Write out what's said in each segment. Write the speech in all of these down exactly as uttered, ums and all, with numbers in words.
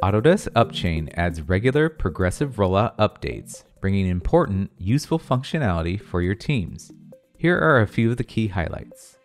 Autodesk Upchain adds regular progressive rollout updates, bringing important, useful functionality for your teams. Here are a few of the key highlights.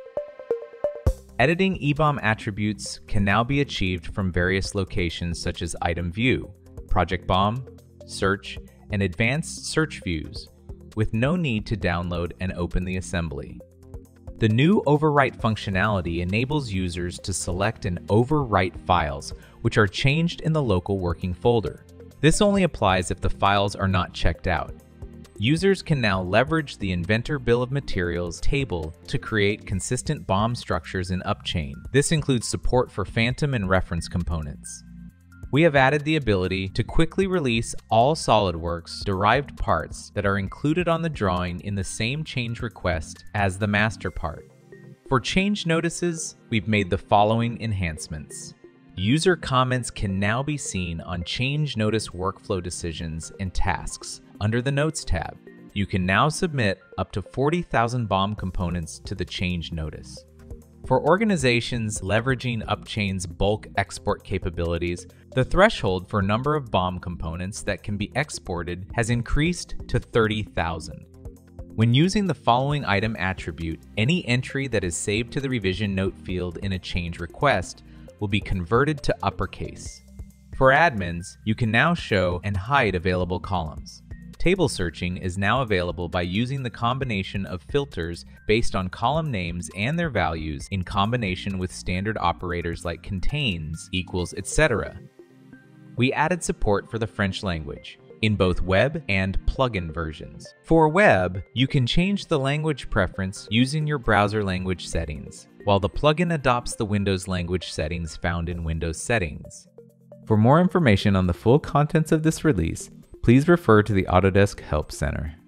Editing E B O M attributes can now be achieved from various locations such as Item View, Project B O M, Search, and Advanced Search Views, with no need to download and open the assembly. The new Overwrite functionality enables users to select and overwrite files, which are changed in the local working folder. This only applies if the files are not checked out. Users can now leverage the Inventor Bill of Materials table to create consistent B O M structures in Upchain. This includes support for phantom and reference components. We have added the ability to quickly release all SolidWorks derived parts that are included on the drawing in the same change request as the master part. For change notices, we've made the following enhancements. User comments can now be seen on change notice workflow decisions and tasks under the Notes tab. You can now submit up to forty thousand B O M components to the change notice. For organizations leveraging Upchain's bulk export capabilities, the threshold for number of B O M components that can be exported has increased to thirty thousand. When using the following item attribute, any entry that is saved to the revision note field in a change request will be converted to uppercase. For admins, you can now show and hide available columns. Table searching is now available by using the combination of filters based on column names and their values in combination with standard operators like contains, equals, et cetera. We added support for the French language in both web and plugin versions. For web, you can change the language preference using your browser language settings, while the plugin adopts the Windows language settings found in Windows Settings. For more information on the full contents of this release, please refer to the Autodesk Help Center.